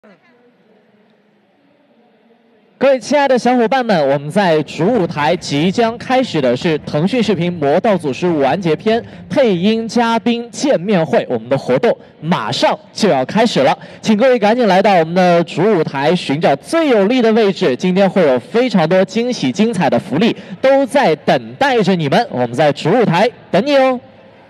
各位亲爱的小伙伴们，我们在主舞台即将开始的是腾讯视频《魔道祖师》完结篇配音嘉宾见面会，我们的活动马上就要开始了，请各位赶紧来到我们的主舞台，寻找最有利的位置。今天会有非常多惊喜精彩的福利都在等待着你们，我们在主舞台等你哦。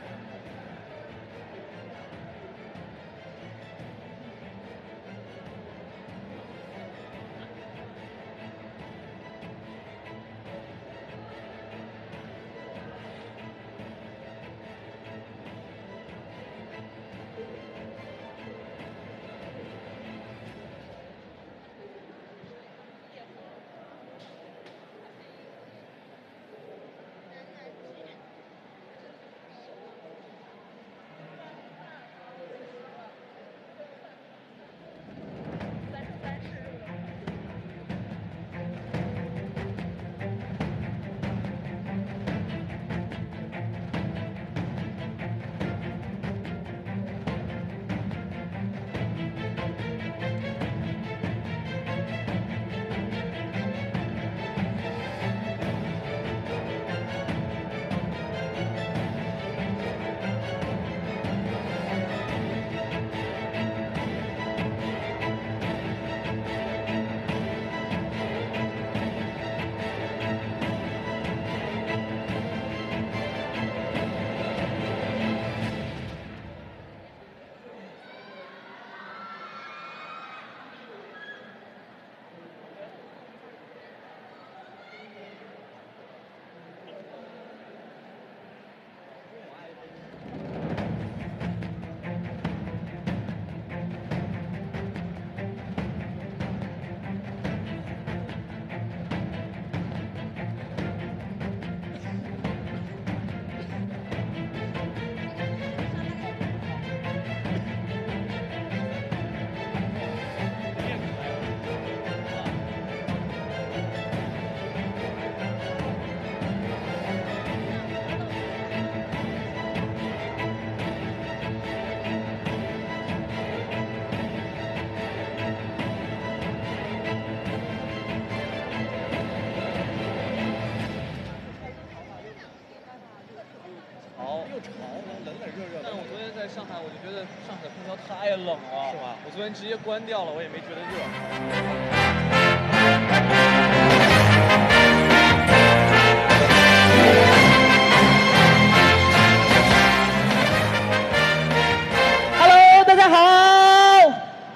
上海我就觉得上海空调太冷了，是吧？我昨天直接关掉了，我也没觉得热。 Hello， 大家好，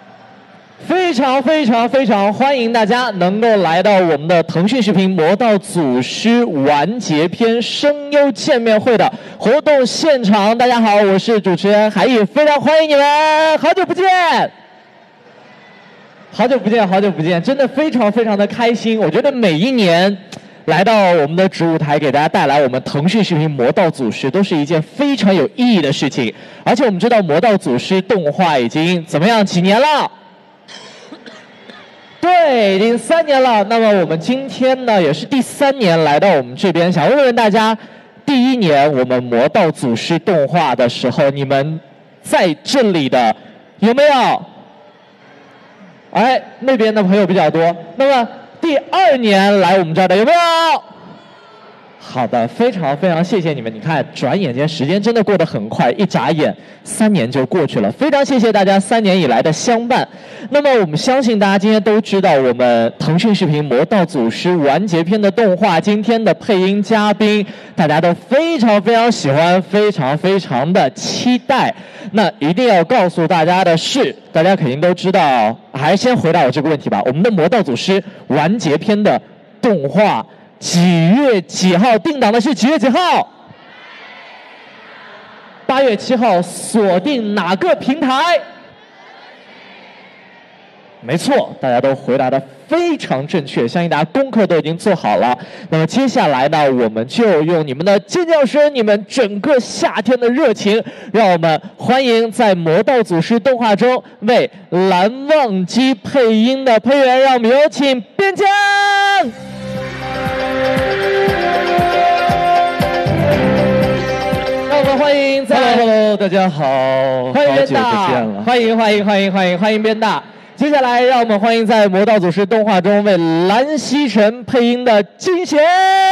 非常欢迎大家能够来到我们的腾讯视频《魔道祖师》完结篇声优见面会的活动现场。大家好，我是主持人海毅，非常欢迎你们，好久不见，真的非常的开心。我觉得每一年来到我们的主舞台，给大家带来我们腾讯视频《魔道祖师》，都是一件非常有意义的事情。而且我们知道《魔道祖师》动画已经怎么样几年了？对，已经3年了。那么我们今天呢，也是第3年来到我们这边，想问问大家，第1年我们《魔道祖师》动画的时候，你们在这里的有没有？哎，那边的朋友比较多。那么第2年来我们这儿的有没有？好的，非常谢谢你们。你看，转眼间时间真的过得很快，一眨眼3年就过去了。非常谢谢大家3年以来的相伴。那么我们相信大家今天都知道，我们腾讯视频《魔道祖师》完结篇的动画，今天的配音嘉宾大家都非常喜欢，非常的期待。那一定要告诉大家的是，大家肯定都知道，还是先回答我这个问题吧。我们的《魔道祖师》完结篇的动画几月几号定档的？是几月几号？8月7号，锁定哪个平台？没错，大家都回答的非常正确，相信大家功课都已经做好了。那么接下来呢，我们就用你们的尖叫声，你们整个夏天的热情，让我们欢迎在《魔道祖师》动画中为蓝忘机配音的配员，让我们有请边疆。让我们欢迎在 Hello， 大家好， 欢迎边大， 好久不见了， 欢迎边大。 接下来，让我们欢迎在《魔道祖师》动画中为蓝曦臣配音的金贤。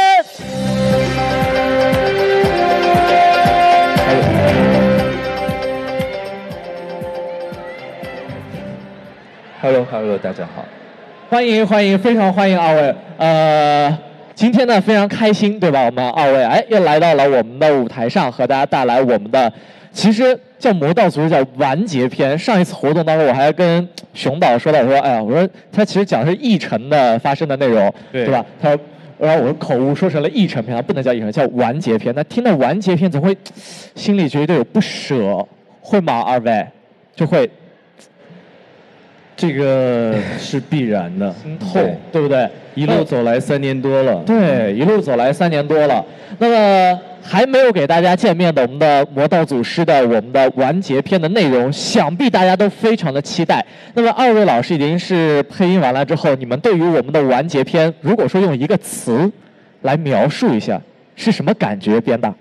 Hello， 大家好， 欢迎，非常欢迎二位。今天呢非常开心，对吧？我们二位又来到了我们的舞台上，和大家带来我们的其实叫《魔道祖师》叫完结篇。上一次活动当中，我还跟熊导说到，我说哎呀，我说他其实讲的是议程的发生的内容，对吧？他说，然后我口误说成了议程篇，不能叫议程，叫完结篇。那听到完结篇，总会心里觉得有不舍，会吗？二位就会。 这个是必然的， 心痛，对不对？ 一路走来3年多了， 对，一路走来3年多了。那么还没有给大家见面的我们的魔道祖师的我们的完结篇的内容，想必大家都非常的期待。那么二位老师已经是配音完了之后，你们对于我们的完结篇，如果说用一个词来描述一下，是什么感觉编的？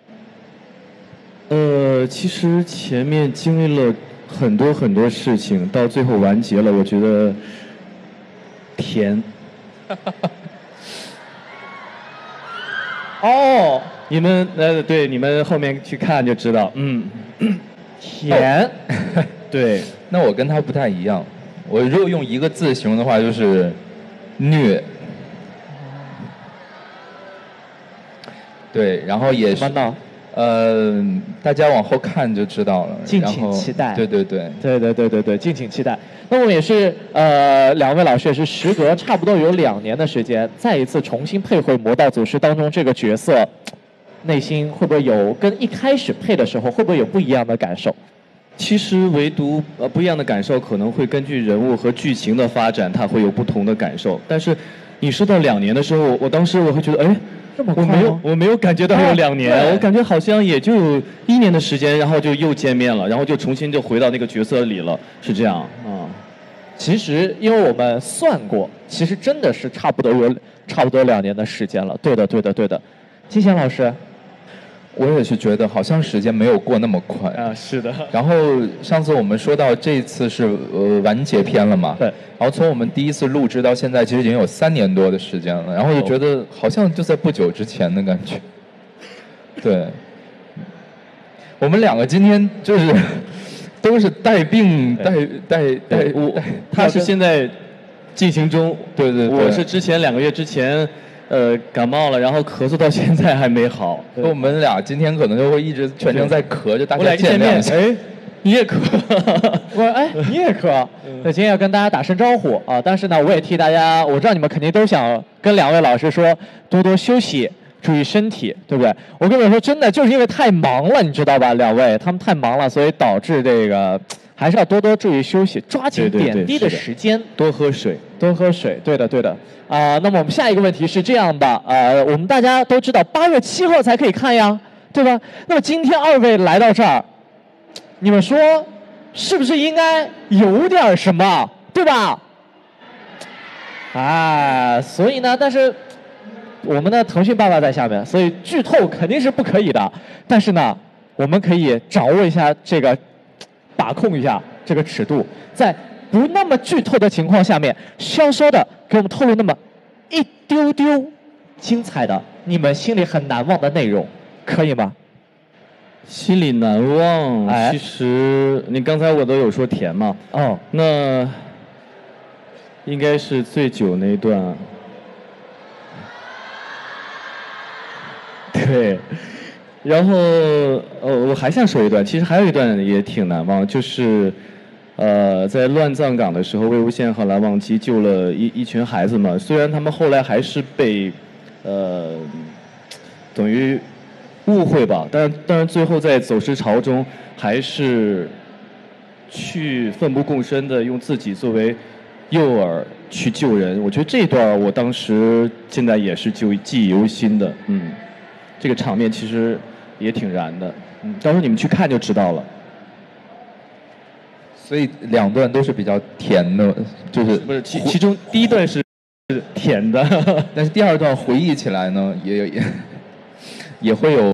其实前面经历了很多事情，到最后完结了，我觉得甜。 哦， 你们对，你们后面去看就知道， 甜。 对， 那我跟他不太一样，我如果用一个字形容的话，就是虐。对，然后也是。 什么呢？ 大家往后看就知道了， 敬请期待。 对， 敬请期待。那么也是两位老师也是时隔差不多有2年的时间，再一次重新配回《魔道祖师》当中这个角色，内心会不会有跟一开始配的时候会不会有不一样的感受？ 其实唯独不一样的感受，可能会根据人物和剧情的发展，它会有不同的感受。但是你说到2年的时候，我当时我会觉得，我没有感觉到有2年，我感觉好像也就有1年的时间，然后就又见面了，然后就重新就回到那个角色里了，是这样啊。 其实因为我们算过，其实真的是差不多2年的时间了。对的。金贤老师， 我也是觉得好像时间没有过那么快啊。是的。 然后上次我们说到这次是完结篇了嘛？ 对。 然后从我们第一次录制到现在，其实已经有3年多的时间了。然后就觉得好像就在不久之前的感觉。对。我们2个今天就是都是带病他是现在进行中， 对， 我是之前2个月之前。感冒了，然后咳嗽到现在还没好。 我们俩今天可能就会一直全程在咳，就大家见面。你也咳？ 你也咳？那今天要跟大家打声招呼啊！但是呢，我也替大家，我知道你们肯定都想跟2位老师说，多多休息，注意身体，对不对？我跟你们说，真的就是因为太忙了，你知道吧？2位他们太忙了，所以导致这个还是要多多注意休息，抓紧点滴的时间， 多喝水。 对的。那么我们下一个问题是这样的，我们大家都知道8月7号才可以看呀，对吧？那么今天2位来到这儿，你们说是不是应该有点什么，对吧？所以呢，但是我们的腾讯爸爸在下面，所以剧透肯定是不可以的。但是呢，我们可以掌握一下这个，把控一下这个尺度，在不那么剧透的情况下面，稍稍的给我们透露那么一丢丢精彩的，你们心里很难忘的内容，可以吗？ 心里难忘，其实你刚才我都有说甜嘛，那应该是醉酒那一段，对。然后我还想说一段，其实还有一段也挺难忘，就是在乱葬岗的时候，魏无羡和蓝忘机救了一群孩子嘛。虽然他们后来还是被等于误会吧，但是最后在走失潮中，还是去奋不顾身的用自己作为诱饵去救人。我觉得这段我当时现在也是记忆犹新的，这个场面其实也挺燃的，到时候你们去看就知道了。 所以2段都是比较甜的，就是不是其中第1段是甜的， 但是第2段回忆起来呢，也会有，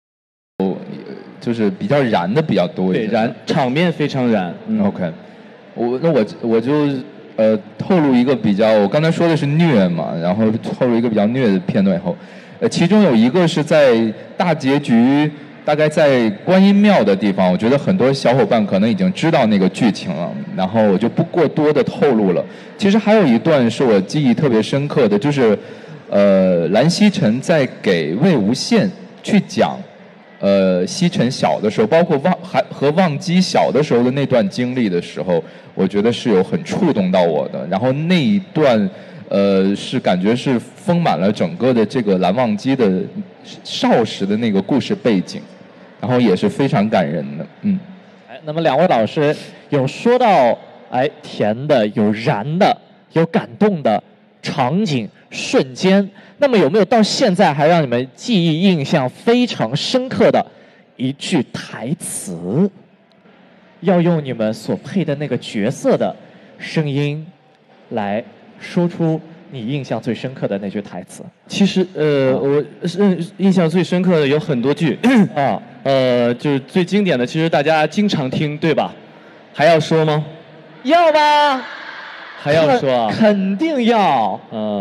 就是比较燃的比较多一点。 对，场面非常燃。 OK， 我就透露一个比较，我刚才说的是虐嘛，然后透露一个比较虐的片段以后，其中有一个是在大结局，大概在观音庙的地方，我觉得很多小伙伴可能已经知道那个剧情了，然后我就不过多的透露了。其实还有一段是我记忆特别深刻的，就是蓝曦臣在给魏无羡去讲。曦臣小的时候，包括和忘机小的时候的那段经历的时候，我觉得是有很触动到我的。然后那一段，是感觉是丰满了整个的这个蓝忘机的少时的那个故事背景，然后也是非常感人的。 那么两位老师有说到，甜的、有燃的、有感动的场景瞬间。那么有没有到现在还让你们记忆印象非常深刻的一句台词？要用你们所配的那个角色的声音来说出你印象最深刻的那句台词。 其实我印象最深刻的有很多句啊，就是最经典的，其实大家经常听，对吧？还要说吗？ 要吧？ 还要说啊？ 肯定要。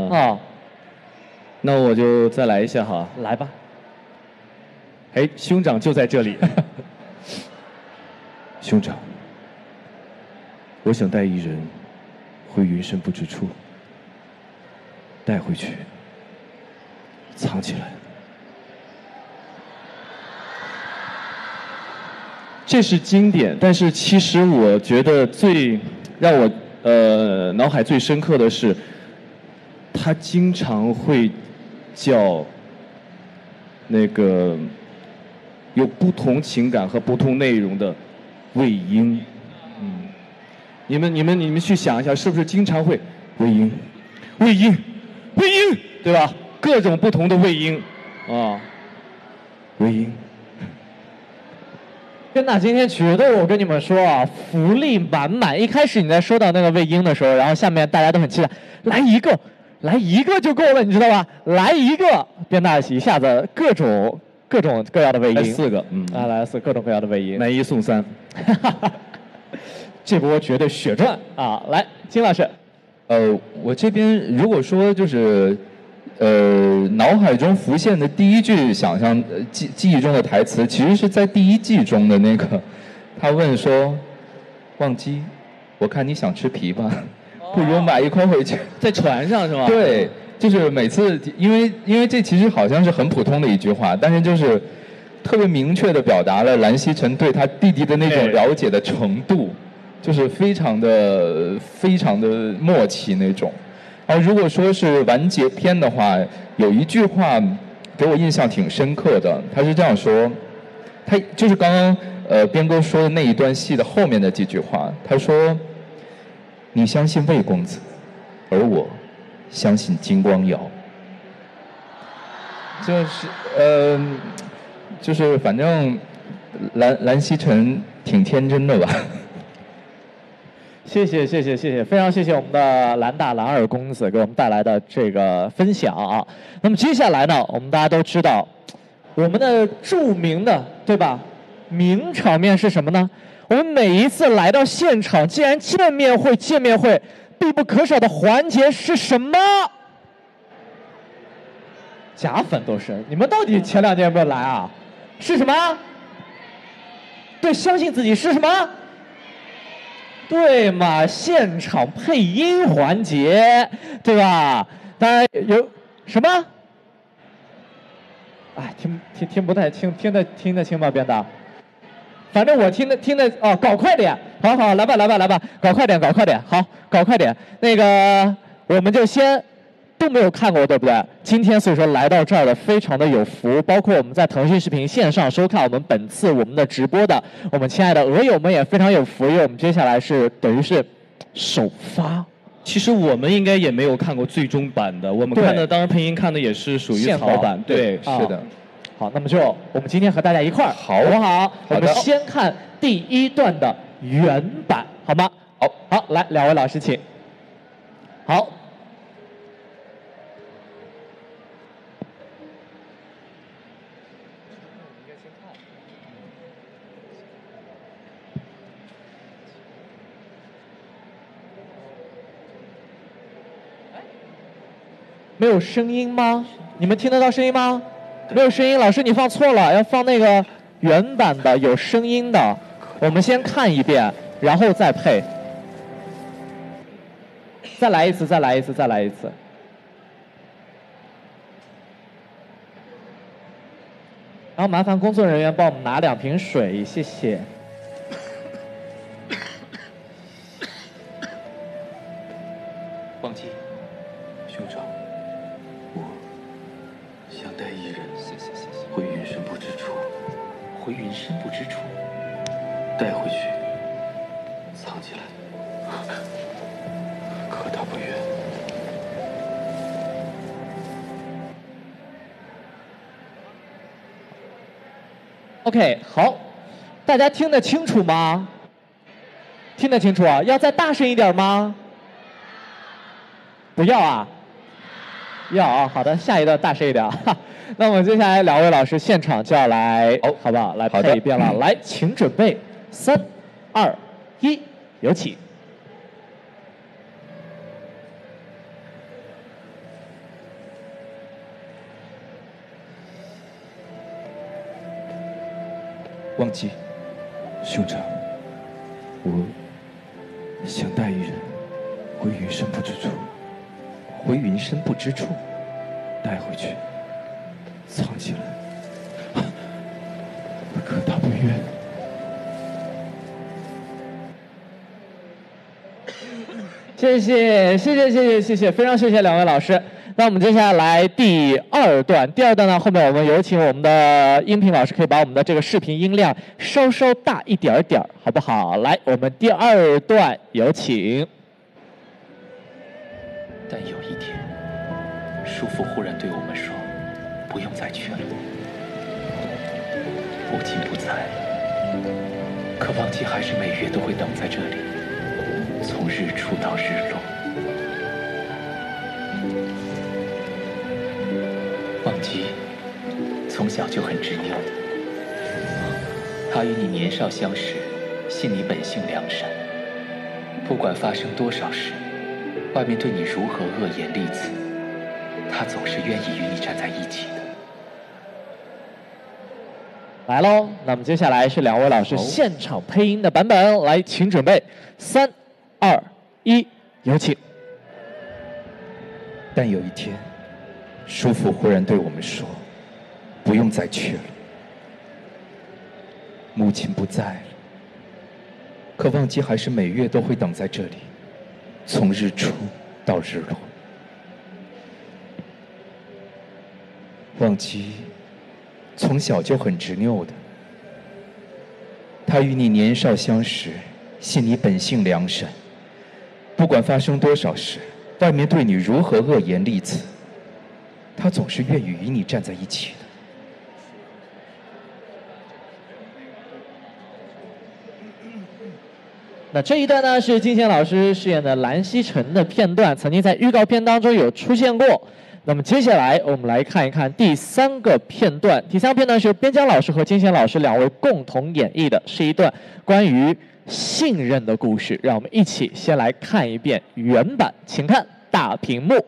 那我就再来一下哈。 来吧。 兄长就在这里。兄长，我想带一人回云深不知处，带回去，藏起来。这是经典，但是其实我觉得最让我脑海最深刻的是，他经常会叫那个有不同情感和不同内容的魏婴。你们去想一下，是不是经常会魏婴，对吧？各种不同的魏婴啊，魏婴。 天哪，今天绝对我跟你们说啊，福利满满。一开始你在说到那个魏婴的时候，然后下面大家都很期待，来一个就够了，你知道吧？来一个，边大一下子各种各样的魏婴， 来4个， 来各种各样的魏婴， 买1送3， 这波绝对血赚啊！来，金老师， 我这边如果说就是脑海中浮现的第一句想象记忆中的台词，其实是在第1季中的那个，他问说：“忘机，我看你想吃枇杷，不如买一块回去。” 在船上是吗？ 对，就是每次因为这其实好像是很普通的一句话，但是就是特别明确地表达了蓝曦臣对他弟弟的那种了解的程度，就是非常的默契那种。然后如果说是完结篇的话，有一句话给我印象挺深刻的，他是这样说，他就是刚刚边哥说的那一段戏的后面的几句话，他说：“你相信魏公子，而我相信金光瑶。”就是反正蓝曦臣挺天真的吧。 谢谢，非常谢谢我们的蓝大蓝二公子给我们带来的这个分享啊。那么接下来呢，我们大家都知道，我们的著名的对吧名场面是什么呢？我们每一次来到现场，既然见面会必不可少的环节是什么？假粉都是，你们到底前2天有没有来啊？是什么？对，相信自己是什么？对嘛，现场配音环节，对吧？当然有什么？听不太清，听得清吗？边大？反正我听得哦，搞快点，好，来吧，搞快点，好，搞快点。那个我们就先都没有看过，对不对？今天所以说来到这儿的非常的有福，包括我们在腾讯视频线上收看我们本次我们的直播的我们亲爱的俄友们也非常有福，因为我们接下来是等于是首发。 其实我们应该也没有看过最终版的，我们看的当然配音看的也是属于草版，对， 是的。 好，那么就我们今天和大家一块儿， 好不好？我们先看第1段的原版，好吗？好，来2位老师请。好。 没有声音吗？你们听得到声音吗？没有声音，老师你放错了，要放那个原版的有声音的。我们先看一遍，然后再配。再来一次，再来一次，再来一次。然后麻烦工作人员帮我们拿2瓶水，谢谢。 忘记，兄长，我想带一人回云深不知处，回云深不知处，带回去，藏起来。可他不愿。 OK， 好，大家听得清楚吗？听得清楚啊？要再大声一点吗？不要啊？要啊，好的，下一段大声一点啊。那我们接下来2位老师现场就要来，好不好？来配一遍了，来，请准备，3、2、1，有请。 忘记，兄长，我想带一人回云深不知处，回云深不知处，带回去，藏起来。可他不愿。 谢谢，非常谢谢2位老师。那我们接下来第2段，第2段呢，后面我们有请我们的音频老师，可以把我们的这个视频音量稍稍大一点点，好不好？来，我们第2段有请。 但有一天，叔父忽然对我们说：“不用再去了。”母亲不在了，可忘记还是每月都会等在这里，从日出到日落。忘记从小就很执拗，他与你年少相识，信你本性良善，不管发生多少事，外面对你如何恶言厉词，他总是愿意与你站在一起的。 来喽，那么接下来是2位老师现场配音的版本，来，请准备，3、2、1，有请。 但有一天，叔父忽然对我们说：“不用再去了。”母亲不在了，可忘记还是每月都会等在这里，从日出到日落。忘记从小就很执拗的，他与你年少相识，信你本性良善，不管发生多少事，外面对你如何恶言厉词，他总是愿意与你站在一起的。 那这一段呢，是金贤老师饰演的蓝曦臣的片段，曾经在预告片当中有出现过。那么接下来我们来看一看第3个片段。第3个片段是由边疆老师和金贤老师2位共同演绎的，是一段关于信任的故事。让我们一起先来看一遍原版，请看大屏幕。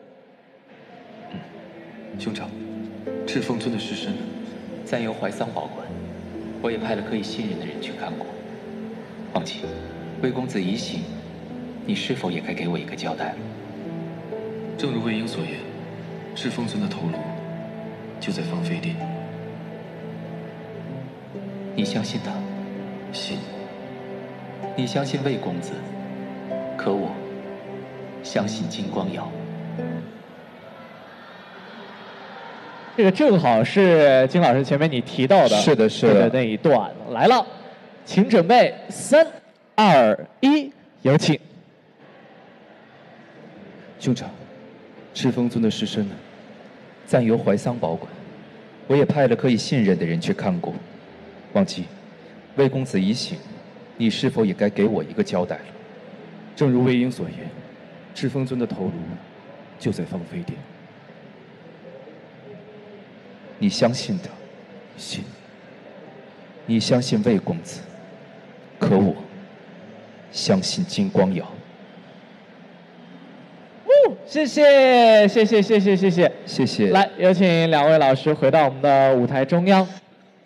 兄长，赤峰村的尸身暂由怀桑保管，我也派了可以信任的人去看过。忘记，魏公子已醒，你是否也该给我一个交代了？ 正如魏婴所言，赤峰村的头颅就在芳菲殿。 你相信他？ 信。 你相信魏公子，可我相信金光瑶。 这个正好是金老师前面你提到的， 是的，是的那一段来了，请准备3、2、1，有请。 兄长，赤峰尊的尸身呢？暂由怀桑保管，我也派了可以信任的人去看过。忘记，魏公子已醒，你是否也该给我一个交代了？ 正如魏婴所言，赤峰尊的头颅就在芳菲殿。 你相信他？ 信。 你相信魏公子，可我相信金光瑶。 谢谢，谢谢，谢谢，谢谢， 谢谢。 来，有请两位老师回到我们的舞台中央。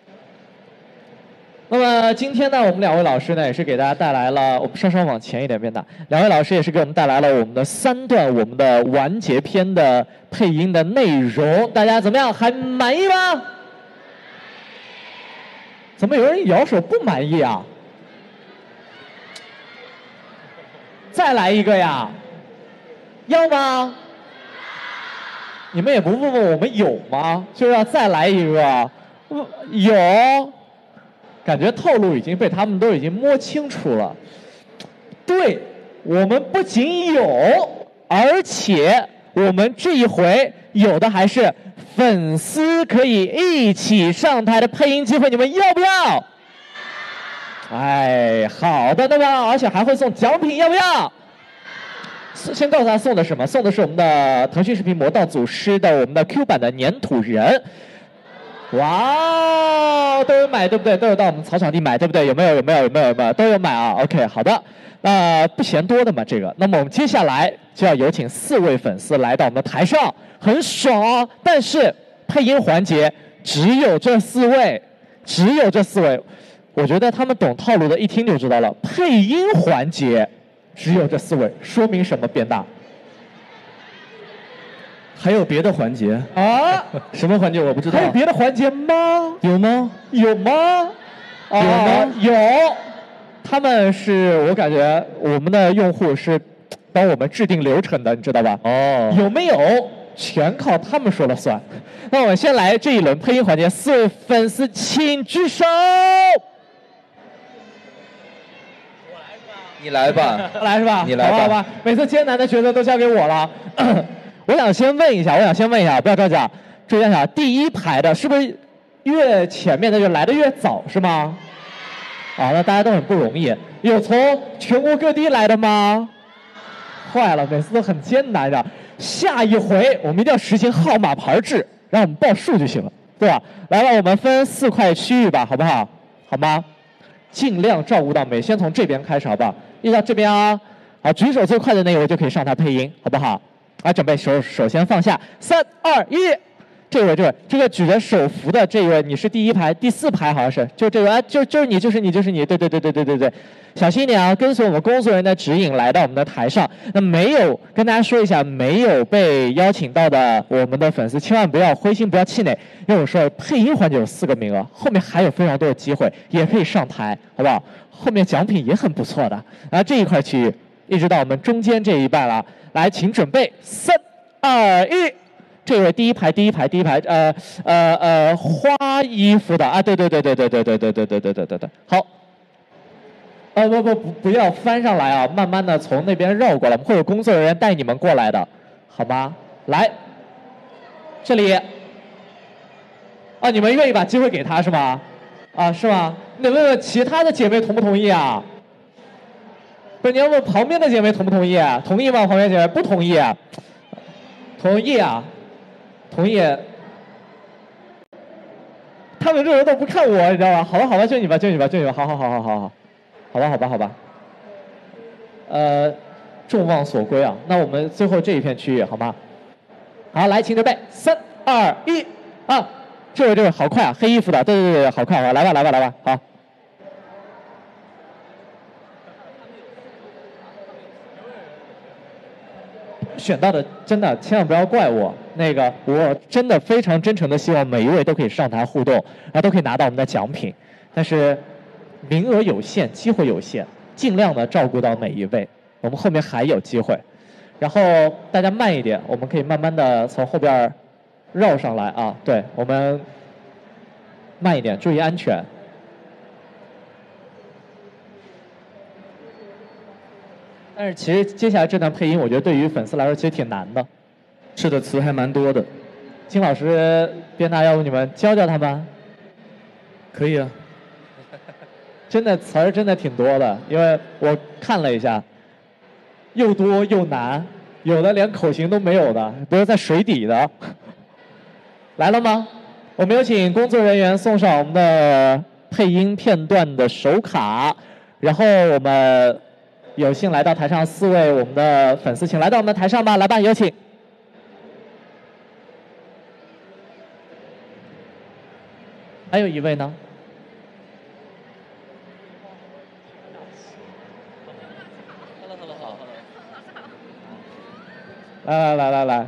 那么今天呢，我们两位老师呢也是给大家带来了，我们稍稍往前一点变大，两位老师也是给我们带来了我们的3段我们的完结篇的配音的内容，大家怎么样？还满意吗？怎么有人摇手不满意啊？再来一个呀？要吗？你们也不问问我们有吗？就是要再来一个，有。感觉套路已经被他们都已经摸清楚了。对，我们不仅有，而且我们这一回有的还是粉丝可以一起上台的配音机会，你们要不要？哎，好的，那么而且还会送奖品，要不要？先告诉他送的什么？送的是我们的腾讯视频魔道祖师的我们的 Q 版的粘土人。哇，都有买对不对？都有到我们草场地买对不对？有没有？都有买啊 ？OK， 好的，不嫌多的嘛这个。那么我们接下来就要有请4位粉丝来到我们的台上，很爽啊！但是配音环节只有这4位，我觉得他们懂套路的，一听就知道了。配音环节只有这4位，说明什么？变大。 还有别的环节啊？ 什么环节我不知道。 还有别的环节吗？ 有吗？ 有吗？ 有吗？ 有。他们是我感觉我们的用户是帮我们制定流程的，你知道吧？ 哦。 有没有？全靠他们说了算。那我们先来这一轮配音环节，4位粉丝请举手。 你来吧。 我来是吧？ 你来吧。 好吧。每次艰难的角色都交给我了。我想先问一下，不要着急啊，注意一下，第1排的是不是越前面的就来的越早是吗？啊，那大家都很不容易。有从全国各地来的吗？坏了，每次都很艰难的。下一回我们一定要实行号码牌制，让我们报数就行了，对吧？来吧，我们分4块区域吧，好不好？好吗？尽量照顾到每，先从这边开始，好不好？一直到这边啊。好，举手最快的那一位就可以上台配音，好不好？来，准备手先放下，3、2、1，这位，这个举着手幅的这一位，你是第1排、第4排，好像是，就这位啊，就是你，对，小心一点啊，跟随我们工作人员的指引来到我们的台上。那没有跟大家说一下，没有被邀请到的我们的粉丝，千万不要灰心，不要气馁，因为我说配音环节有4个名额，后面还有非常多的机会，也可以上台，好不好？后面奖品也很不错的。然后这一块区域，一直到我们中间这一半了。来，请准备，3、2、1，这位第一排，花衣服的啊，对，好，不要翻上来啊，慢慢的从那边绕过来，会有工作人员带你们过来的，好吗？来，这里，啊，你们愿意把机会给他是吗？啊，是吗？你问问其他的姐妹同不同意啊？不是，你要问旁边的姐妹同不同意？同意吗？旁边姐妹不同意。同意啊，同意。他们这人都不看我，你知道吧？好吧，就你吧，好吧。众望所归啊。那我们最后这一片区域好吗？好，来，请准备，3、2、1，啊，这位，好快啊，黑衣服的，对，好快啊，来吧，好。选到的真的千万不要怪我，我真的非常真诚的希望每一位都可以上台互动，然后都可以拿到我们的奖品，但是名额有限，机会有限，尽量的照顾到每一位，我们后面还有机会，然后大家慢一点，我们可以慢慢的从后边绕上来啊，对，我们慢一点，注意安全。但是其实接下来这段配音，我觉得对于粉丝来说其实挺难的。 是的，词还蛮多的。 金老师、边大，要不你们教他们？ 可以啊。 真的词儿真的挺多的，因为我看了一下，又多又难，有的连口型都没有的，比如在水底的。来了吗？我们有请工作人员送上我们的配音片段的手卡，然后我们有幸来到台上4位我们的粉丝，请来到我们的台上吧，来吧，有请。还有一位呢？来。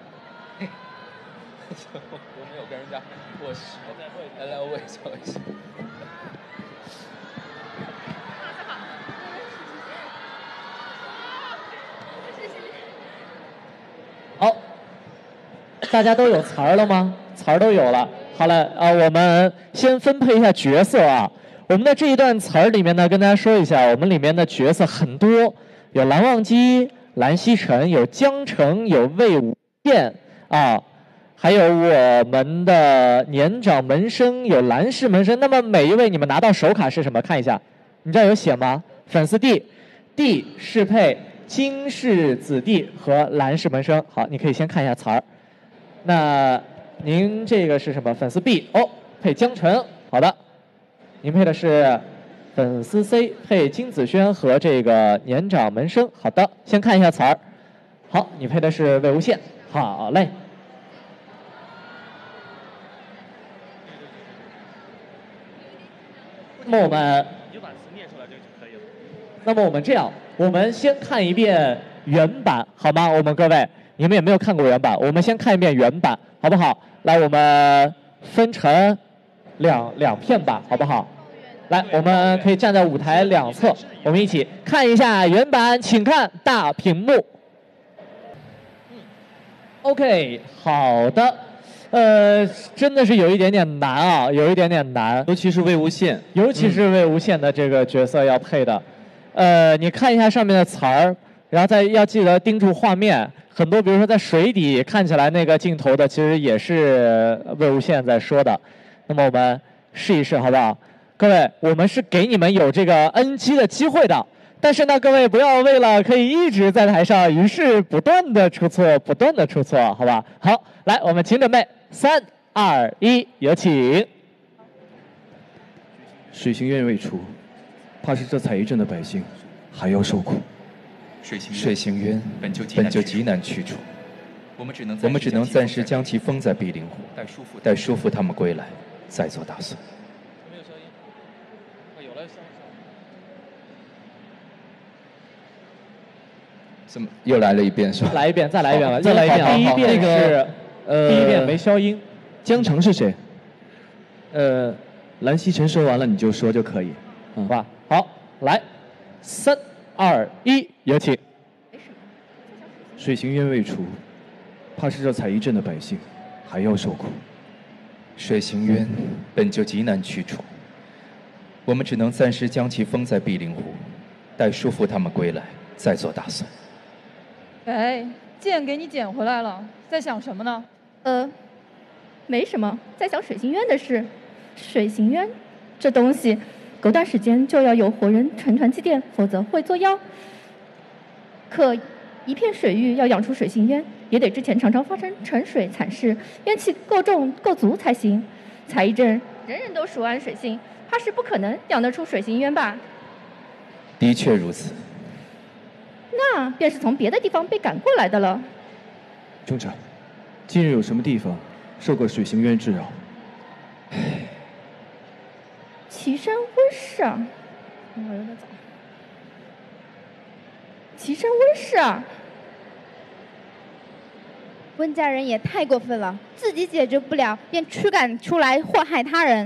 我没有跟人家握手，来握一下。 好，大家都有词儿了吗？词儿都有了。好了，我们先分配一下角色啊。我们的这一段词儿里面呢，跟大家说一下，我们里面的角色很多，有蓝忘机、蓝曦臣，有江澄，有魏无羡啊，还有我们的年长门生，有蓝氏门生。那么每一位你们拿到手卡是什么？看一下，你这儿有写吗？粉丝 D 适配金氏子弟和蓝氏门生。好，你可以先看一下词儿。那您这个是什么？粉丝 B 配江澄。好的，您配的是粉丝 C 配金子轩和这个年长门生。好的，先看一下词儿。好，你配的是魏无羡。好嘞。那么我们你就把词念出来就可以了。 那么我们这样，我们先看一遍原版，好吗？我们各位，你们也没有看过原版，我们先看一遍原版，好不好？来，我们分成两片吧，好不好？来，我们可以站在舞台两侧，我们一起看一下原版，请看大屏幕。OK， 好的。真的是有一点点难啊，有一点点难， 尤其是魏无羡， 尤其是魏无羡的这个角色要配的。你看一下上面的词儿，然后要记得盯住画面。很多，比如说在水底看起来那个镜头的，其实也是魏无羡在说的。那么我们试一试，好不好？各位，我们是给你们有这个 NG 的机会的。但是呢，各位不要为了可以一直在台上，于是不断的出错，好吧？好，来，我们请准备，3、2、1，有请。 水行院未除，怕是这采邑镇的百姓还要受苦。 水行渊本就极难驱除，我们只能暂时将其封在碧灵湖，待叔父他们归来再做打算。 没有消音，有了消音。 怎么又来了一遍是吧？ 来一遍，再来一遍吧， 再来一遍。 第一遍是第一遍没消音。 江澄是谁？蓝曦臣说完了你就说就可以， 好吧？好，来，3、2、1，有请。 水行渊未除，怕是这采邑镇的百姓还要受苦。 水行渊本就极难驱除，我们只能暂时将其封在碧灵湖，待叔父他们归来再做打算。 哎，剑给你捡回来了，在想什么呢？ 没什么，在想水行渊的事。水行渊这东西，隔段时间就要有活人传祭奠，否则会作妖。可一片水域要养出水行渊，也得之前常常发生沉水惨事，冤气够重够足才行。采邑镇人人都熟谙水性，怕是不可能养得出水行渊吧？ 的确如此。 那便是从别的地方被赶过来的了。 中长，近日有什么地方受过水行渊之扰？ 岐山温氏啊，有点早。岐山温氏啊， 温家人也太过分了，自己解决不了，便驱赶出来祸害他人。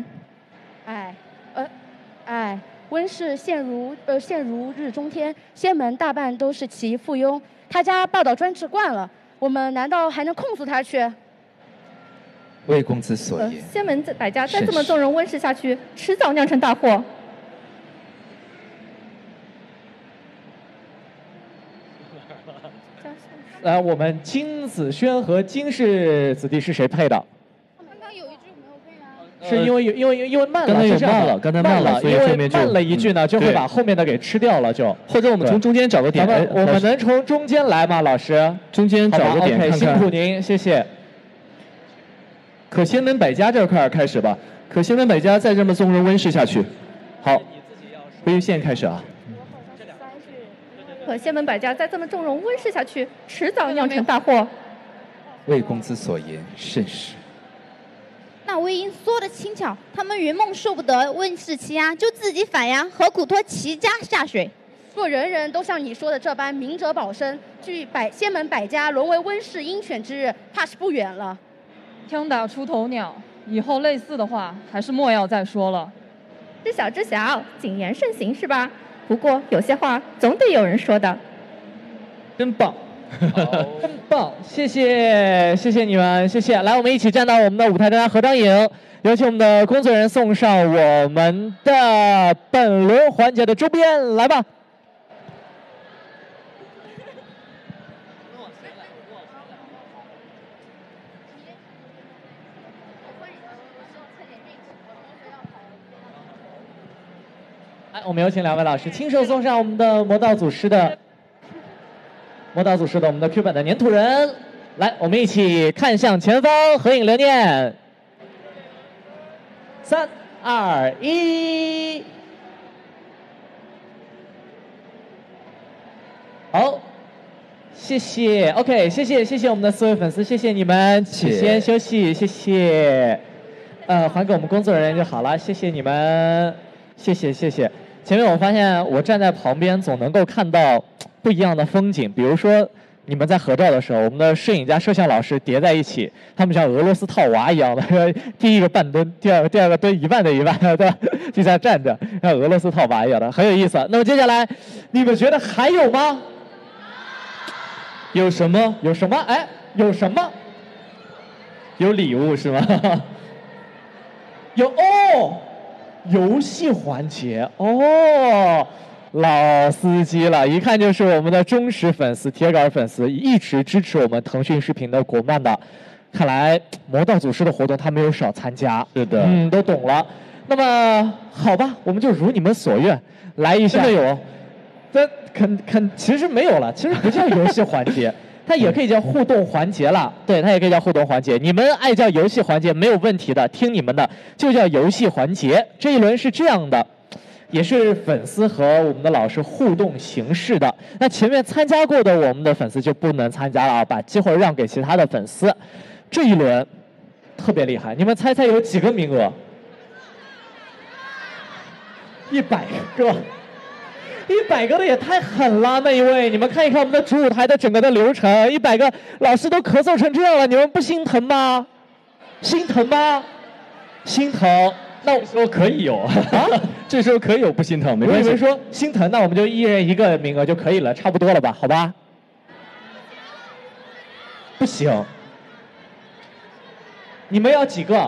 温氏现如日中天，仙门大半都是其附庸，他家霸道专制惯了，我们难道还能控诉他去？ 魏公子所言， 仙门百家再这么纵容温氏下去，迟早酿成大祸。 来，我们金子轩和金氏子弟是谁配的？ 刚刚有一句没有配啊。 是因为慢了， 刚才慢了，所以后面就慢了一句呢，就会把后面的给吃掉了，就。 或者我们从中间找个点， 我们能从中间来吗，老师？ 中间找个点看看。 辛苦您，谢谢。 可仙门百家这块开始吧，可仙门百家再这么纵容温氏下去，好，魏无羡开始啊。 可仙门百家再这么纵容温氏下去，迟早酿成大祸。 魏公子所言甚是。 那魏婴说的轻巧，他们云梦受不得温氏欺压，就自己反呀，何苦拖齐家下水？ 若人人都像你说的这般明哲保身，距仙门百家沦为温氏鹰犬之日，怕是不远了。 枪打出头鸟，以后类似的话还是莫要再说了。 知晓知晓，谨言慎行是吧？不过有些话总得有人说的。 真棒，真棒，谢谢你们，谢谢。来，我们一起站到我们的舞台跟大家合张影。有请我们的工作人员送上我们的本轮环节的周边，来吧。来，我们有请两位老师亲手送上我们的魔道祖师的我们的 Q 版的粘土人。来，我们一起看向前方，合影留念。3、2、1，好，谢谢。OK， 谢谢我们的4位粉丝，谢谢你们，请先休息，谢谢。还给我们工作人员就好了，谢谢你们，谢谢。前面我发现我站在旁边总能够看到不一样的风景，比如说你们在合照的时候，我们的摄影加摄像老师叠在一起，他们像俄罗斯套娃一样的，第一个半蹲，第二个蹲一半的，对吧？就在站着，像俄罗斯套娃一样的，很有意思。那么接下来，你们觉得还有吗？有什么？哎，有什么？有礼物是吗？有哦。游戏环节哦，老司机了，一看就是我们的忠实粉丝、铁杆粉丝，一直支持我们腾讯视频的国漫的。看来魔道祖师的活动他没有少参加， 是的， 都懂了。那么好吧，我们就如你们所愿，来一下。真的有？其实没有了，其实不叫游戏环节。它也可以叫互动环节了，对，它也可以叫互动环节。你们爱叫游戏环节没有问题的，听你们的，就叫游戏环节。这一轮是这样的，也是粉丝和我们的老师互动形式的。那前面参加过的我们的粉丝就不能参加了啊，把机会让给其他的粉丝。这一轮特别厉害，你们猜猜有几个名额？100个。100个的也太狠了，那一位，你们看一看我们的主舞台的整个的流程，100个老师都咳嗽成这样了，你们不心疼吗？心疼吗？心疼。那我说可以有啊， 这时候可以有不心疼，没关系。 我以为说心疼，那我们就一人1个名额就可以了，差不多了吧？好吧？不行，你们要几个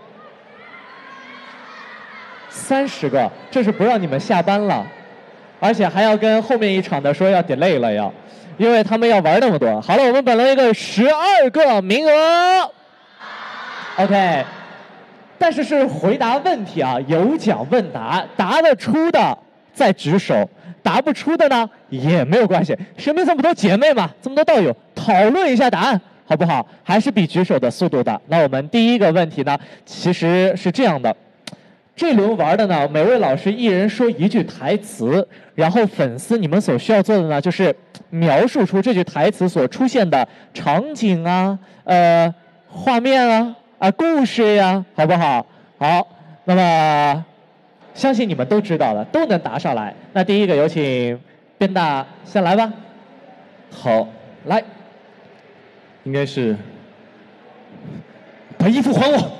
？30个，这是不让你们下班了。而且还要跟后面一场的说要 delay 了要，因为他们要玩那么多。好了，我们本轮一个12个名额 ，OK， 但是回答问题啊，有奖问答，答得出的再举手，答不出的呢也没有关系。身边这么多姐妹嘛，这么多道友，讨论一下答案好不好？还是比举手的速度的。那我们第一个问题呢，其实是这样的。这轮玩的呢，每位老师一人说一句台词，然后粉丝你们所需要做的呢，就是描述出这句台词所出现的场景啊、画面啊、故事呀，好不好？好，那么相信你们都知道了，都能答上来。那第一个有请边大先来吧。 好， 来， 应该是把衣服还我。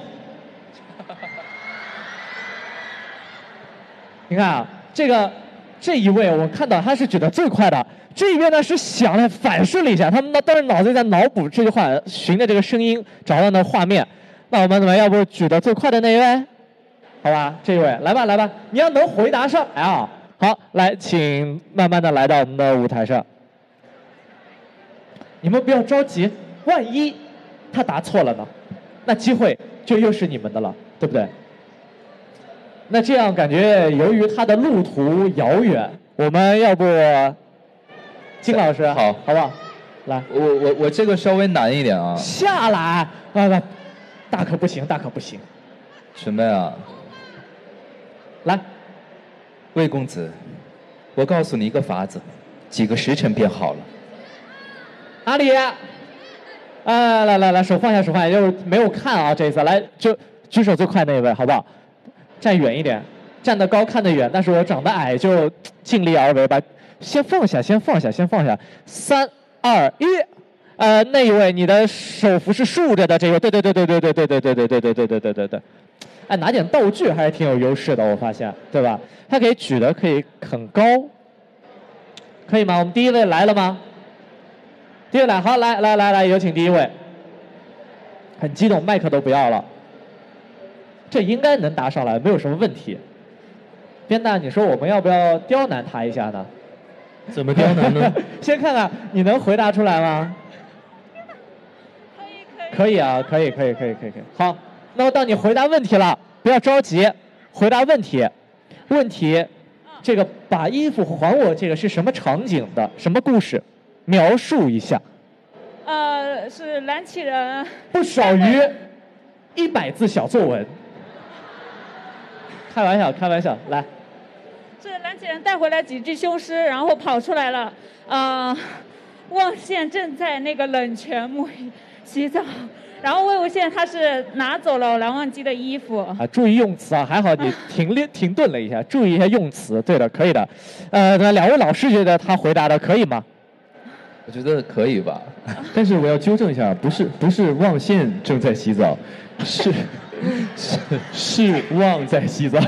你看啊，这一位我看到他是举得最快的，这一位呢是想了反射了一下，他们当时脑子在脑补这句话，循着这个声音找到那画面。那我们怎么要不举得最快的那一位？好吧，这一位来吧，你要能回答上来啊！好，来，请慢慢的来到我们的舞台上。你们不要着急，万一他答错了呢，那机会就又是你们的了，对不对？那这样感觉，由于他的路途遥远，我们要不，金老师好不好？来， 我这个稍微难一点啊。 下来大可不行。 什么呀？ 来， 魏公子，我告诉你一个法子， 几个时辰便好了。 哪里？来，手放下，手放下，就是没有看啊，这一次来就举手最快那一位，好不好？站远一点，站得高看得远，但是我长得矮，就尽力而为吧。先放下，3、2、1。那一位，你的手幅是竖着的，这个，对。哎，拿点道具还是挺有优势的，我发现，对吧？他可以举得可以很高，可以吗？我们第一位来了吗？第一位来，好，来，有请第一位。很激动，麦克都不要了。这应该能答上来，没有什么问题。边大，你说我们要不要刁难他一下呢？ 怎么刁难呢？ 先看看你能回答出来吗？可以啊，可以。好，那么到你回答问题了，不要着急，回答问题。问题，这个把衣服还我，这个是什么场景的？什么故事？描述一下。 是蓝启人。 不少于100字小作文。开玩笑，来。 是蓝启人带回来几具凶尸，然后跑出来了。望县正在那个冷泉沐浴洗澡，然后魏无羡他是拿走了蓝忘机的衣服。 啊，注意用词啊！还好你停顿了一下，注意一下用词。对的，可以的。那两位老师觉得他回答的可以吗？ 我觉得可以吧。 但是我要纠正一下，不是望县正在洗澡，是望在洗澡。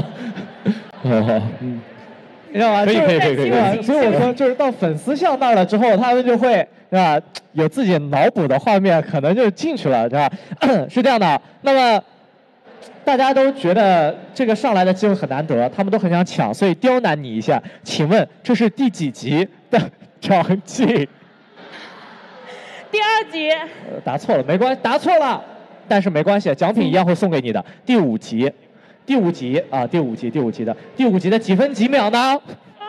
你知道吗？ 可以。 所以我说，就是到粉丝像那儿了之后，他们就会是吧，有自己脑补的画面，可能就进去了，是吧？是这样的。那么大家都觉得这个上来的机会很难得，他们都很想抢，所以刁难你一下。请问这是第几集的场景？ 第2集。 答错了，没关系，答错了，但是没关系，奖品一样会送给你的。第5集。第五集的几分几秒呢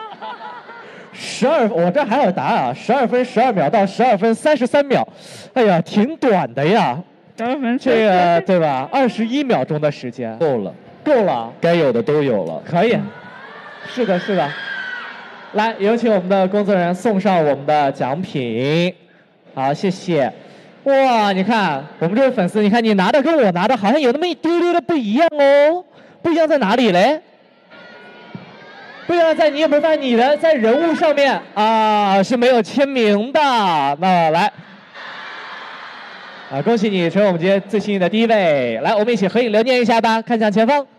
？12，我这还有答案啊，12分12秒到12分33秒，哎呀，挺短的呀。 12分这个对吧？21秒钟的时间，够了， 该有的都有了， 可以。是的。来，有请我们的工作人员送上我们的奖品。好，谢谢。哇，你看我们这位粉丝，你看你拿的跟我拿的好像有那么一丢丢的不一样哦。不一样在哪里嘞？不一样在你有没有发现你的在人物上面啊是没有签名的？那来，恭喜你成为我们今天最幸运的第1位。来，我们一起合影留念一下吧，看向前方。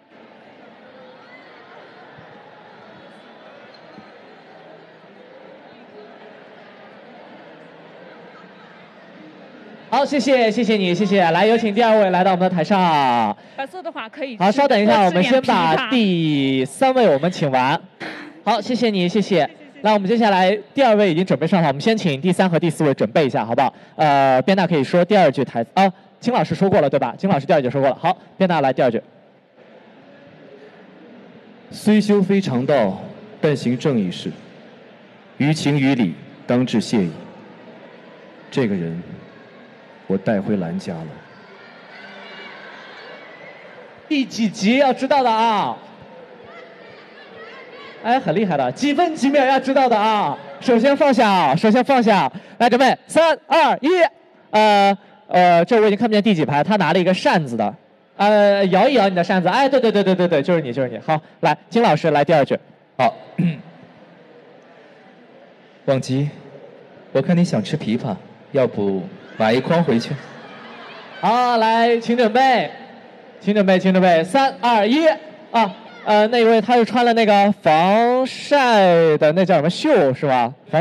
好，谢谢你，谢谢。来，有请第2位来到我们的台上。 白色的话可以。 好，稍等一下，我们先把第3位我们请完。好，谢谢你，谢谢。那我们接下来第2位已经准备上了，我们先请第3和第4位准备一下，好不好？边大可以说第2句台词啊，金老师说过了对吧？金老师第2句说过了。好，边大来第2句。 虽修非常道，但行正义事。于情于理，当致谢矣。这个人，我带回兰家了。 第几集要知道的啊？哎，很厉害的，几分几秒要知道的啊！首先放下，来准备，3、2、1，这我已经看不见第几排，他拿了一个扇子的，摇一摇你的扇子，哎，对，就是你。好，来，金老师来第2句。 好，忘机，我看你想吃枇杷，要不买一筐回去？ 好，来，请准备，3、2、1，啊。那一位他是穿了那个防晒的，那叫什么袖是吧？对，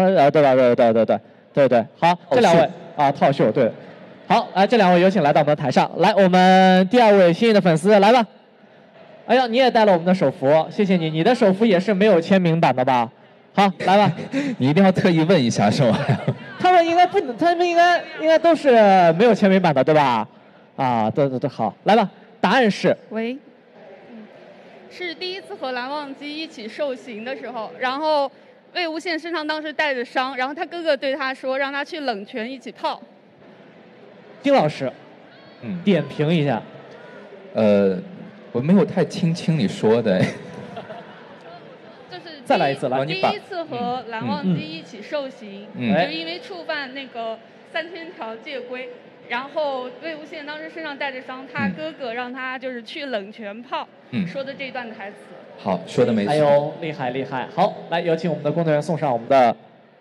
好，这2位啊，套袖对。好，来这2位有请来到我们的台上。来，我们第2位幸运的粉丝来吧。哎呀，你也带了我们的手幅，谢谢你。你的手幅也是没有签名版的吧？好，来吧。 你一定要特意问一下是吗？ 他们应该不能，他们应该都是没有签名版的对吧？啊，对，好，来吧。答案是。 喂。是第一次和蓝忘机一起受刑的时候，然后魏无羡身上当时带着伤，然后他哥哥对他说，让他去冷泉一起泡。 金老师，点评一下。 我没有太听清你说的。 就是再来一次，来， 第一次和蓝忘机一起受刑，就因为触犯那个3000条戒规，然后魏无羡当时身上带着伤，他哥哥让他就是去冷泉泡，说的这段台词。 好，说的没错。 哎呦，厉害厉害！好，来有请我们的工作人员送上我们的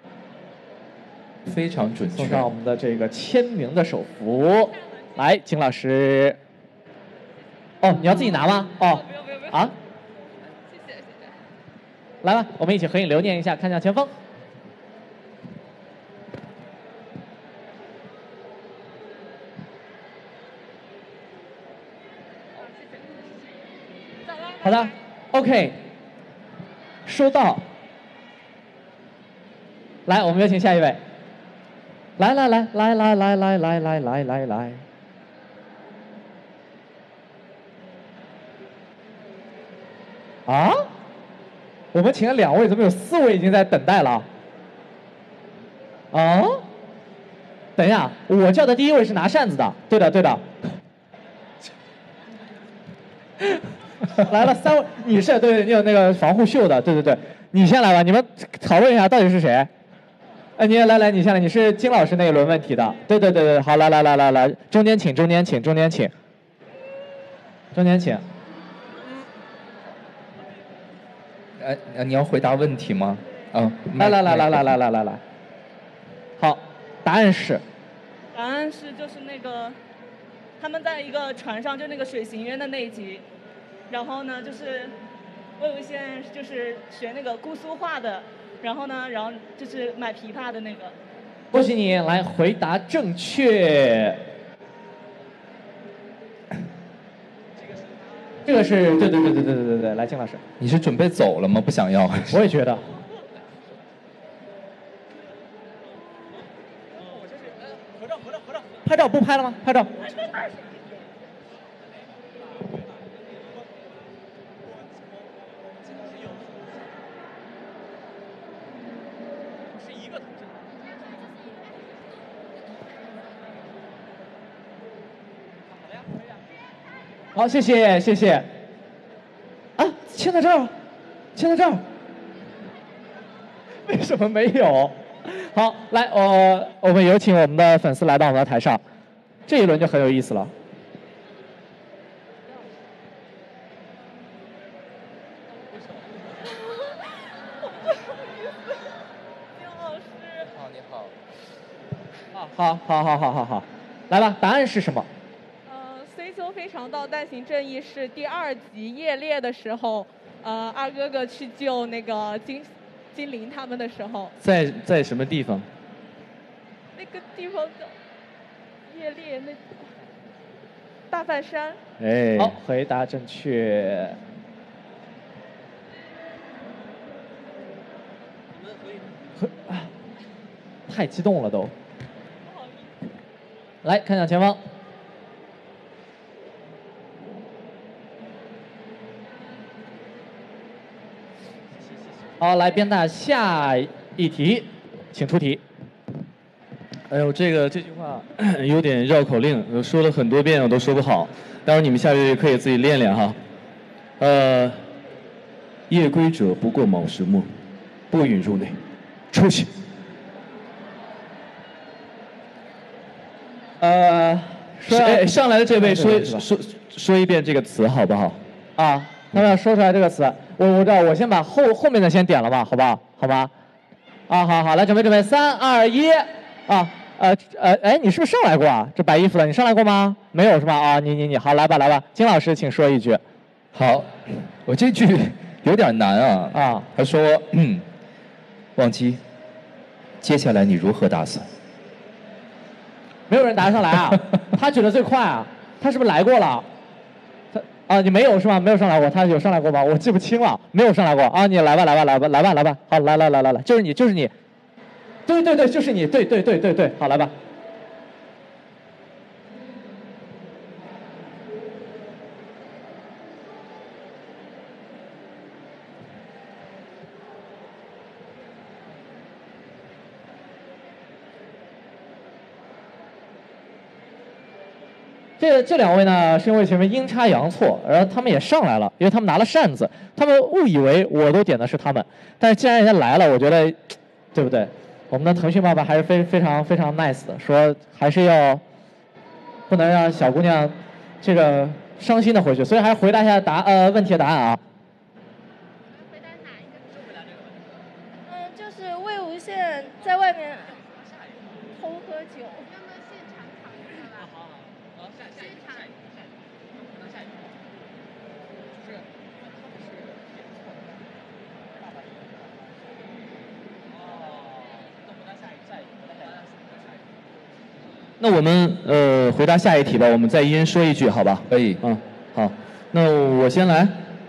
非常准确， 送上我们的这个签名的手幅。来，金老师。哦，你要自己拿吗？哦，不用。啊？谢谢。来吧，我们一起合影留念一下，看向前方。好的 ，OK， 收到。来，我们有请下一位。来，啊？我们请了2位，怎么有4位已经在等待了？啊？等一下，我叫的第1位是拿扇子的，对的。来了3位，你是对，你有那个防护袖的，对，你先来吧，你们讨论一下到底是谁？你来，你先来，你是金老师那一轮问题的，对，好，来，中间请。 你要回答问题吗？啊， 来，好，答案是就是那个他们在一个船上，就那个水行员的那一集。然后呢，就是魏无羡就是学那个姑苏话的，然后就是买琵琶的那个。 恭喜你，来回答正确。这个是对，来，金老师。 你是准备走了吗？不想要？ 我也觉得。拍照不拍了吗？拍照。好，谢谢。啊，签在这儿。为什么没有？好，来，我们有请我们的粉丝来到我们的台上，这一轮就很有意思了。好，来吧，答案是什么？ 虽修非常道，但行正义是第2集夜猎的时候，二哥哥去救那个金陵他们的时候。 在什么地方？ 那个地方叫夜猎，那大梵山。 哎， 好，回答正确。太激动了都。来看向前方。好，来编大下一题，请出题。 哎呦，这句话有点绕口令，我说了很多遍我都说不好，待会儿你们下个月可以自己练练哈。夜归者不过卯时末，不允入内，出去。上来的这位说一遍这个词好不好？ 啊，他们要说出来这个词，我知道，我先把后面的先点了吧，好不好？好吧？啊，好，来准备，3、2、1，啊，哎，你是不是上来过啊？这白衣服的，你上来过吗？没有是吧？啊，你好，来吧，金老师请说一句。 好，我这句有点难啊。 啊， 他说，忘机，接下来你如何打算？ 没有人答上来啊，他举得最快啊，他是不是来过了？你没有是吧？没有上来过，他有上来过吗？我记不清了，没有上来过啊，你来吧，好，来，就是你，对，就是你，对，好，来吧。 这两位呢，是因为前面阴差阳错，然后他们也上来了，因为他们拿了扇子，他们误以为我都点的是他们，但是既然人家来了，我觉得，对不对？我们的腾讯爸爸还是非常 nice 的，说还是要不能让小姑娘这个伤心的回去，所以还是回答一下问题的答案啊。 就是魏无羡在外面偷喝酒。 那我们回答下一题吧，我们再一人说一句，好吧？ 可以。 好，那我先来。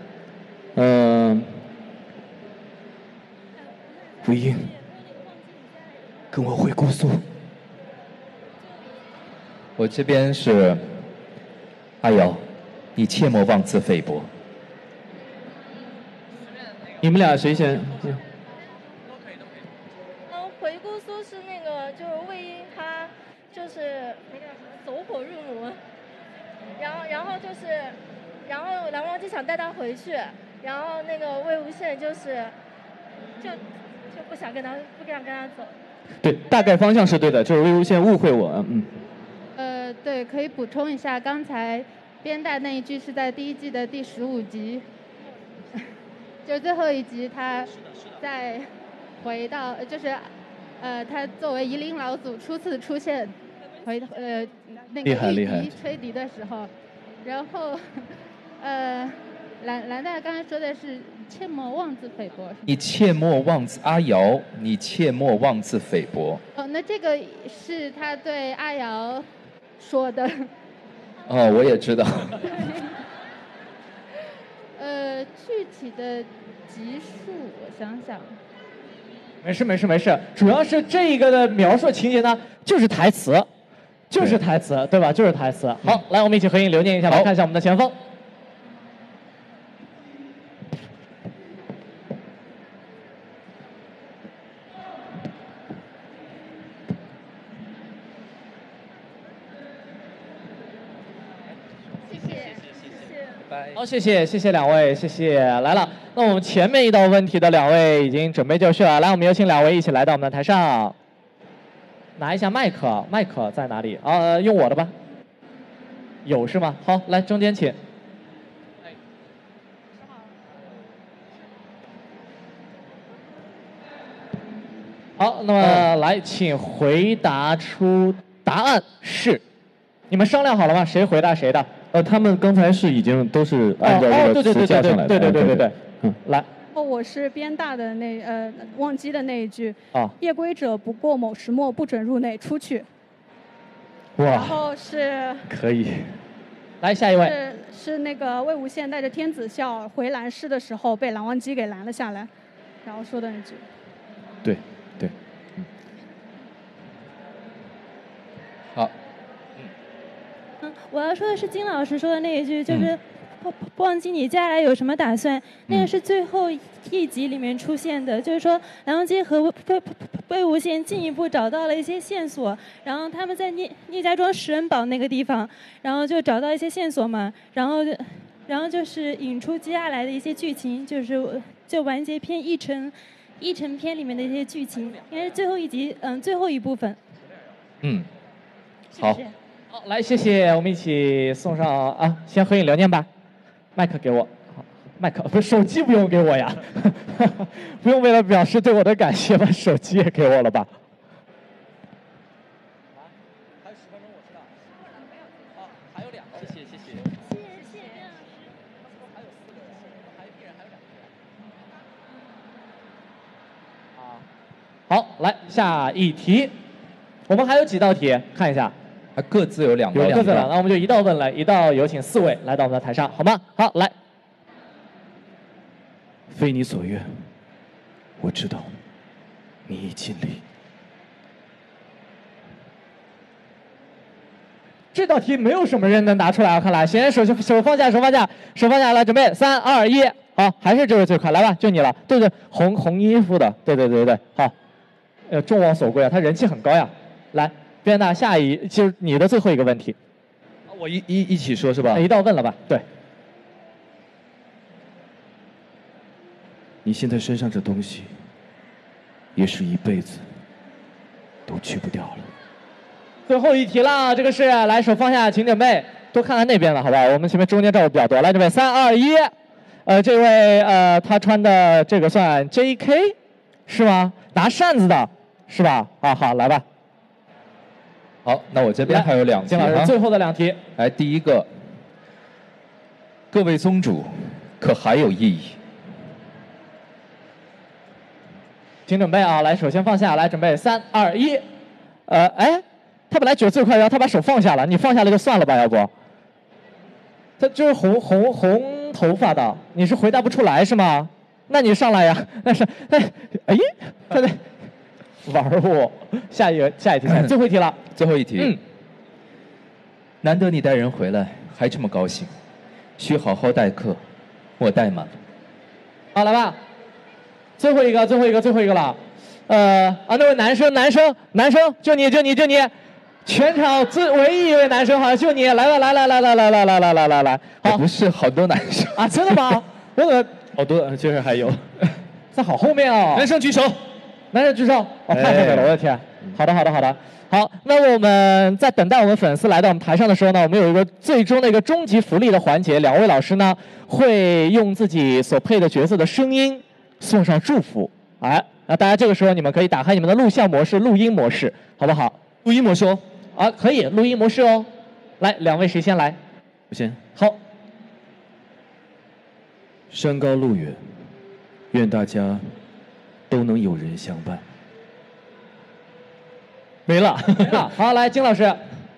魏婴，跟我回姑苏。 我这边是阿瑶，你切莫妄自菲薄。 你们俩谁先？ 回姑苏是那个，就是魏婴他就是那个走火入魔，然后蓝忘机想带他回去，然后那个魏无羡就是就不想跟他走。 对，大概方向是对的，就是魏无羡误会我， 对，可以补充一下，刚才边大那一句是在第1季的第15集，就是最后一集他在回到他作为夷陵老祖初次出现，那个玉笛吹笛的时候，然后蓝大刚才说的是切莫妄自菲薄， 你切莫妄自阿瑶，你切莫妄自菲薄。 那这个是他对阿瑶说的。 我也知道。 具体的集数我想想。 没事，主要是这一个的描述情节呢，就是台词，对吧？就是台词。好，来，我们一起合影留念一下吧，看一下我们的前锋。好，谢谢两位，谢谢。来了，那我们前面一道问题的两位已经准备就绪了，来，我们有请两位一起来到我们的台上，拿一下麦克，麦克在哪里？用我的吧，有是吗？好，来中间请。好，那么来，请回答出答案是，你们商量好了吗？谁回答谁的？ 他们刚才是已经都是按照这个词叫上来的。 对，来。 我是边大的忘机的那一句。夜归者不过某时末，不准入内，出去。 哇。 然后是。 可以。来下一位。 是那个魏无羡带着天子笑回蓝氏的时候，被蓝忘机给拦了下来，然后说的那句。 对。 好。 我要说的是金老师说的那一句，就是忘记你接下来有什么打算。那个是最后一集里面出现的，就是说蓝忘机和魏无羡进一步找到了一些线索，然后他们在聂家庄食人堡那个地方，然后就找到一些线索嘛，然后就是引出接下来的一些剧情，就完结篇一成篇里面的一些剧情，应该是最后一集最后一部分。 好。好，来，谢谢，我们一起送上啊，先合影留念吧。麦克给我，麦克不是手机不用给我呀，不用为了表示对我的感谢把手机也给我了吧。还有10分钟，我知道。还有2个，谢谢。还有4个人，还有1人，还有2个人。好，来下一题，我们还有几道题，看一下。 各自有2道。 各自2道，那我们就一道问了，一道有请4位来到我们的台上，好吗？好，来。 非你所愿，我知道，你已尽力。 这道题没有什么人能答出来啊！看来，先手放下，来，准备3、2、1，好，还是这位最快，来吧，就你了。对，红衣服的，对，好，众望所归啊，他人气很高呀。来。边大就是你的最后一个问题。 我一起说是吧？ 一道问了吧？对。 你现在身上这东西，也是一辈子都去不掉了。 最后一题了，这个是来手放下，请准备，多看看那边了，好吧？我们前面中间照顾比较多，来准备3、2、1。这位他穿的这个算 JK 是吗？拿扇子的是吧？啊，好，来吧。 好，那我这边还有2题。 金老师，最后的2题。 来，第一个，各位宗主，可还有异议？ 请准备啊！来，首先放下，来准备3、2、1。哎，他本来举得最快，然后他把手放下了，你放下了就算了吧，要不？他就是红头发的，你是回答不出来是吗？那你上来呀！那是哎，他在玩我。下一题，最后一题了。 最后一题。难得你带人回来，还这么高兴，需好好待客，我怠慢了。 好，来吧。最后一个了，那位男生，就你，全场唯一一位男生，好像就你，来吧，来，好， 不是好多男生啊，真的吗？我怎么好多，确实还有， 在好后面哦。 男生举手， 哦，太后面了，我的天，好的，好，那我们在等待我们粉丝来到我们台上的时候呢，我们有一个最终的一个终极福利的环节，2位老师呢会用自己所配的角色的声音送上祝福，哎，那大家这个时候你们可以打开你们的录像模式、录音模式，好不好？ 录音模式哦， 啊，可以，录音模式哦。来，2位谁先来？ 我先。 好。 山高路远，愿大家都能有人相伴。 没了。好，来，金老师。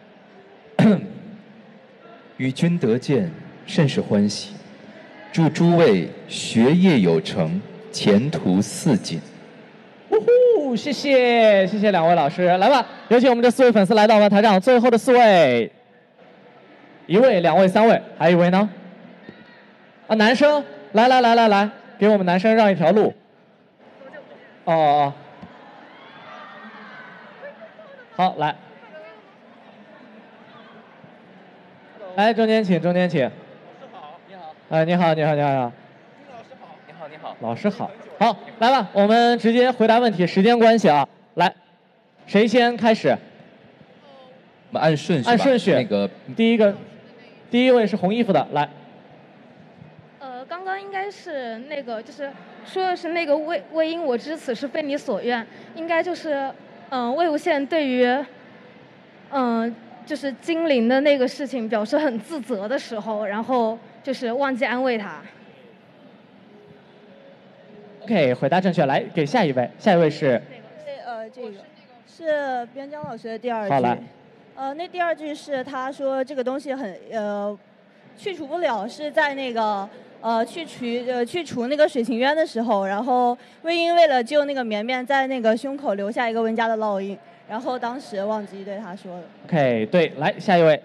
与君得见，甚是欢喜。祝诸位学业有成，前途似锦。 谢谢2位老师，来吧，有请我们这4位粉丝来到我们台上，最后的4位，1位、2位、3位，还有1位呢？啊，男生，来，给我们男生让一条路。哦，好，来，中间请。你好。老师好，好，来吧，我们直接回答问题，时间关系啊，来，谁先开始？ 我们按顺序。 按顺序。 那个第一位是红衣服的，来。 刚刚应该是那个，就是说的是那个魏婴，我知此事非你所愿，应该就是魏无羡对于就是金陵的那个事情表示很自责的时候，然后就是忘记安慰他。 OK， 回答正确，来给下一位是。 这个是边疆老师的第2句。 好，来。 那第2句是他说这个东西很去除不了，是在那个去除那个水行渊的时候，然后魏婴为了救那个绵绵，在那个胸口留下一个温家的烙印，然后当时忘记对他说了。 OK， 对，来下一位。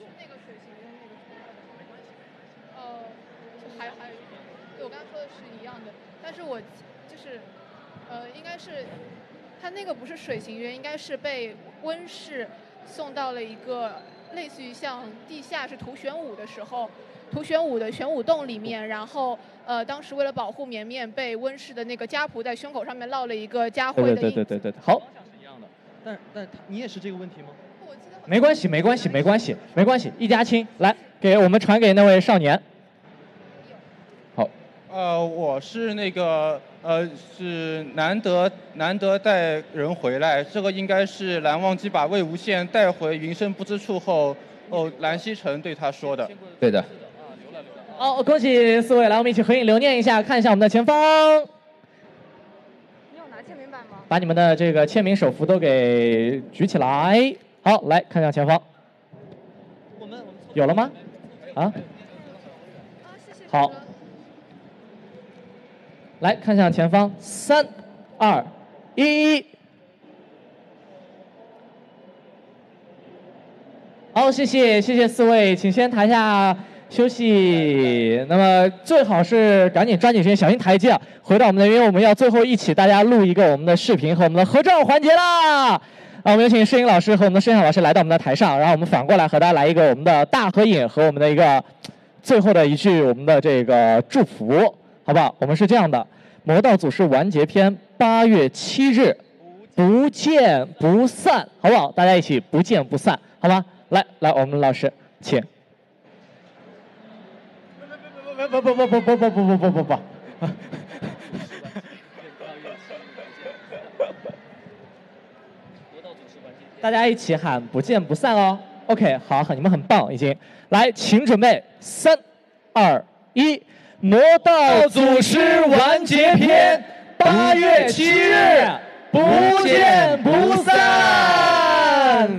还有一点，对我刚刚说的是一样的，但是我就是应该是他那个不是水行渊，应该是被温氏送到了一个类似于像地下是涂玄武的时候，涂玄武的玄武洞里面，然后当时为了保护绵绵，被温氏的那个家仆在胸口上面烙了一个家徽的印子。 对，好。 但你也是这个问题吗？ 没关系，一家亲，来给我们传给那位少年。 好。 我是那个是难得带人回来，这个应该是蓝忘机把魏无羡带回云深不知处后，蓝曦臣对他说的。 对的。 好，恭喜4位，来我们一起合影留念一下，看一下我们的前方。 你有拿签名板吗？ 把你们的这个签名手幅都给举起来。好，来看向前方。有了吗？啊？好。来看向前方，3、2、1。好，谢谢4位，请先台下休息。那么最好是赶紧抓紧时间，小心台阶啊！回到我们的，因为我们要最后一起大家录一个我们的视频和我们的合照环节啦。 我们有请摄影老师和我们的摄像老师来到我们的台上，然后我们反过来和大家来一个我们的大合影和我们的一个最后的一句我们的这个祝福，好不好？我们是这样的：魔道祖师完结篇8月7日，不见不散，好不好？大家一起不见不散，好吗？来，我们老师请。不。大家一起喊不见不散哦。OK， 好，你们很棒，已经来，请准备，3、2、1，魔道祖师完结篇，8月7日，不见不散。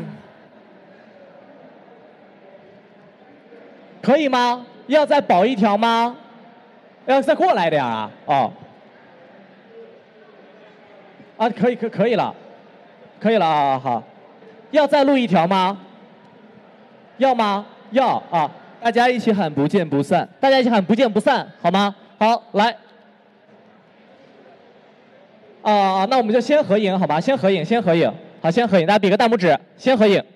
可以吗？要再保一条吗？要再过来点啊？哦。啊，可以了，可以了啊，好。要再录一条吗？要吗？要啊！大家一起喊不见不散，大家一起喊不见不散，好吗？好，来。那我们就先合影，好吧？先合影。好，先合影，大家比个大拇指，先合影。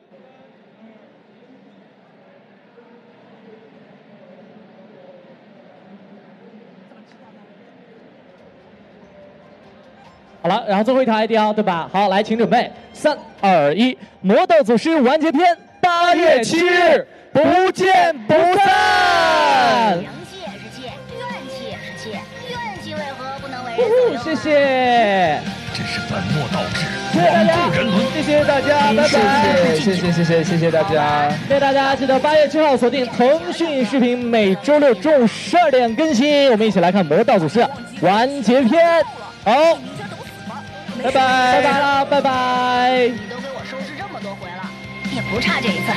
好了，然后最后一条 ID 对吧？好，来，请准备，3、2、1，魔道祖师完结篇，8月7日，不见不散。 阳气也是气，怨气也是气，怨气为何不能为人所谢谢。 真是本末倒置， 广度人伦。谢谢大家，拜拜。 谢谢大家。 谢谢大家，记得8月7号锁定腾讯视频，每周六中午12点更新。我们一起来看《魔道祖师完结篇》。好。拜拜了，拜拜。 你都给我收拾这么多回了，也不差这一次。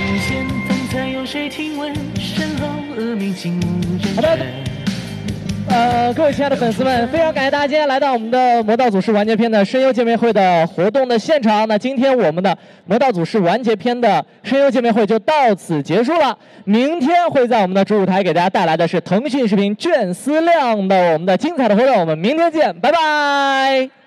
好的，各位亲爱的粉丝们，非常感谢大家今天来到我们的魔道祖师完结篇的声优见面会的活动的现场。那今天我们的魔道祖师完结篇的声优见面会就到此结束了。明天会在我们的主舞台给大家带来的是腾讯视频卷思亮的我们的精彩的活动，我们明天见，拜拜。